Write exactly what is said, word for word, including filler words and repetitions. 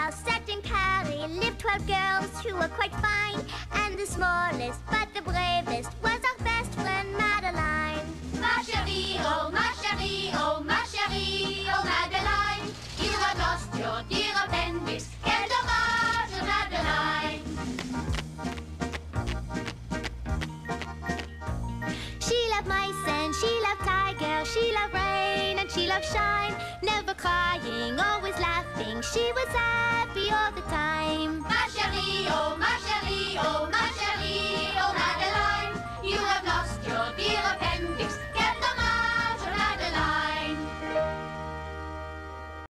house set in Cali lived twelve girls who were quite fine. And the smallest but the bravest was our best friend Madeline. Ma chérie, oh ma chérie, oh ma chérie, oh Madeline, you have lost your dear appendix. Quel dommage, Madeline. She loved mice and she loved tigers, she loved rain and she loved shine. Never crying, always laughing, she was happy all the time.